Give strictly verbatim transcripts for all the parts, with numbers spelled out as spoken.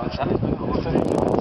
González, bueno, estas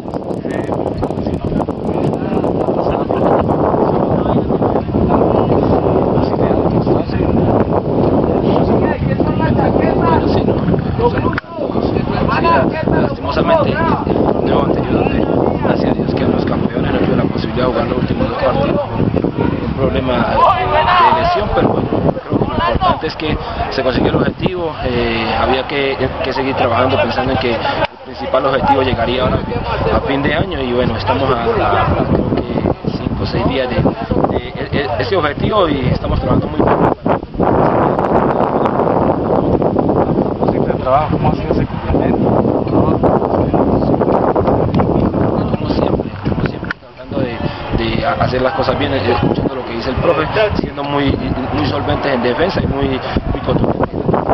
lastimosamente, el torneo anterior, donde gracias a Dios quedamos campeones, no tuve la posibilidad de jugar los últimos dos partidos, un problema de lesión, pero bueno, creo que lo importante es que se consiguió el objetivo. Eh, había que, que seguir trabajando pensando en que el principal objetivo llegaría ahora a fin de año, y bueno, estamos a, a, a creo que cinco o seis días de, de, de ese objetivo, y estamos trabajando muy bien. trabajo, ¿cómo ha sido ese complemento? Como siempre, como siempre, tratando de, de hacer las cosas bien, escuchando lo que dice el profe, siendo muy, muy solventes en defensa y muy, muy contundentes.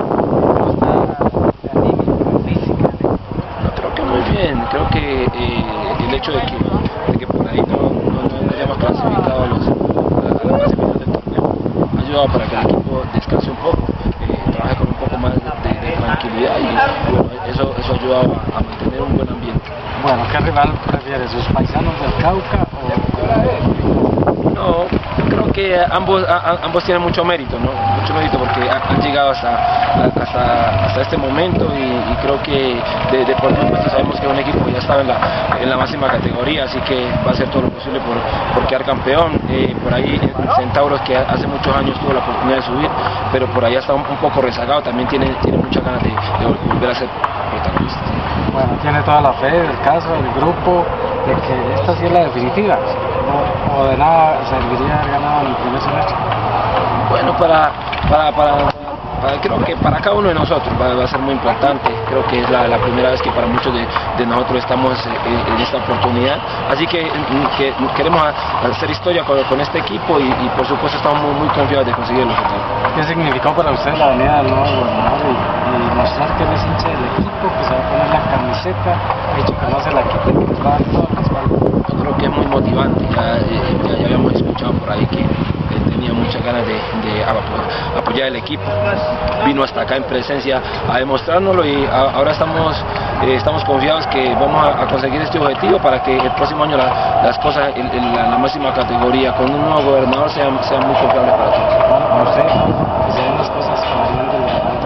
No, creo que muy bien, creo que eh, el hecho de que, de que por ahí no, no, no hayamos clasificado a, los, a la fase final del torneo ha ayudado para que el equipo descanse un poco, eh, trabaje con un poco más de, de, de tranquilidad, y bueno, eso, eso ha ayudado a, a mantener un buen ambiente. Bueno, ¿qué rival prefieres, sus paisanos del Cauca o...? No, yo creo que ambos, a, ambos tienen mucho mérito, ¿no? Mucho mérito porque han llegado hasta, hasta, hasta este momento, y, y creo que de, de por supuesto sabemos que un equipo ya estaba en la, en la máxima categoría, así que va a hacer todo lo posible por, por quedar campeón. Eh, por ahí Centauros, que hace muchos años tuvo la oportunidad de subir, pero por ahí está un, un poco rezagado, también tiene, tiene muchas ganas de, de volver a ser protagonista. Bueno, tiene toda la fe del caso, del grupo, de que esta sí es la definitiva, o, o de nada serviría haber ganado en el primer semestre. Bueno, para, para, para, para, creo que para cada uno de nosotros va, va a ser muy importante. Creo que es la, la primera vez que para muchos de, de nosotros estamos en, en esta oportunidad, así que, que queremos hacer historia con, con este equipo, y, y por supuesto estamos muy, muy confiados de conseguir el objetivo. ¿Qué significó para usted la venida del nuevo gobernador y, y mostrar que él es hincha del equipo, que se va a poner la camiseta, ha dicho que no se la quite, que les va a dar todo el respaldo? Yo creo que es muy motivante, ya, ya, ya habíamos escuchado por ahí que él tenía muchas ganas de, de apoyar el equipo, vino hasta acá en presencia a demostrárnoslo, y a, ahora estamos, eh, estamos confiados que vamos a, a conseguir este objetivo para que el próximo año la, las cosas en, en la, la máxima categoría con un nuevo gobernador sean, sean muy confiables para todos. Bueno, a usted, que se den las cosas para adelante.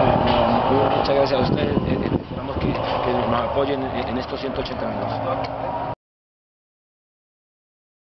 Muchas gracias a ustedes, eh, esperamos que, que nos apoyen en, en estos ciento ochenta minutos.